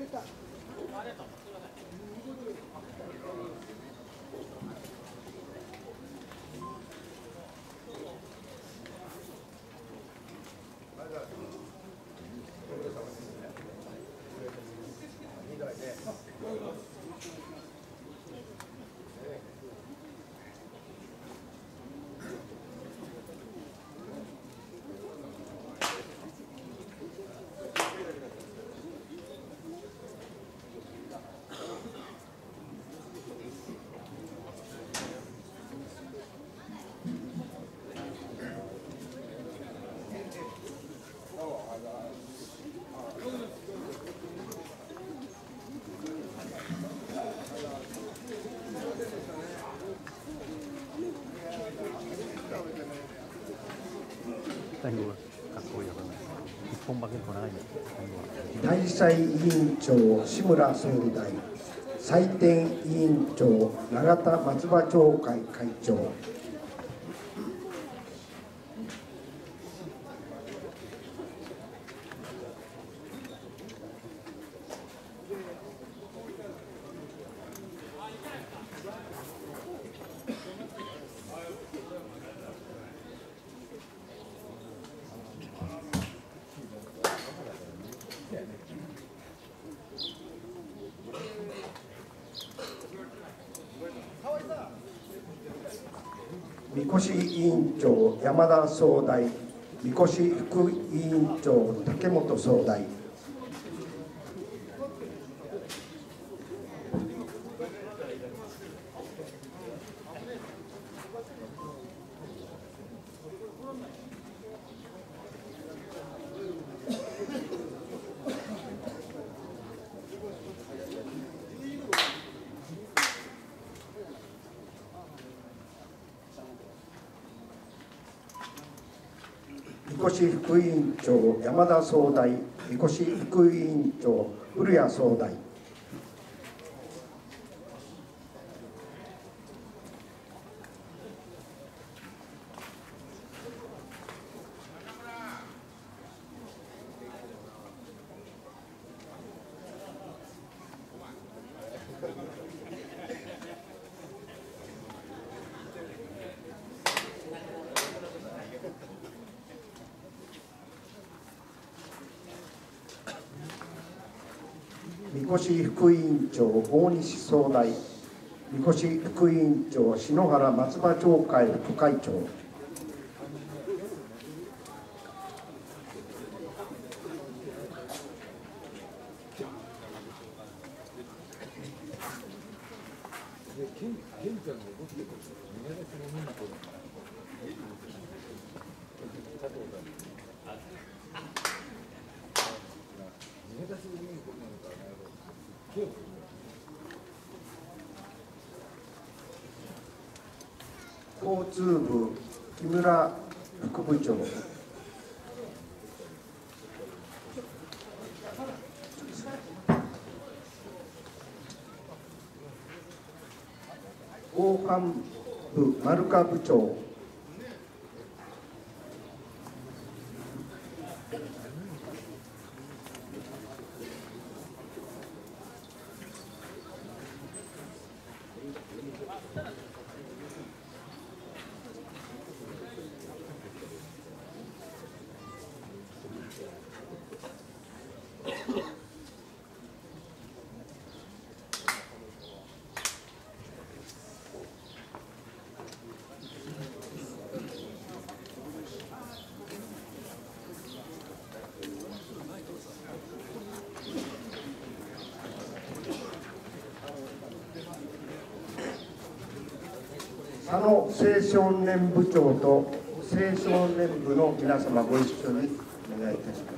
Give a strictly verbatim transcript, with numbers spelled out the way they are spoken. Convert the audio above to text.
大祭委員長志村総理大、祭典委員長永田松葉町会会長、みこし委員長山田総大、みこし副委員長竹本総大、みこし副委員長山田総大、みこし副委員長古谷総大、みこし副委員長大西総大、みこし副委員長篠原松葉町会副会長、交通部木村副部長、防犯部丸川部長、佐野青少年部長と青少年部の皆様ご一緒にお願いいたします。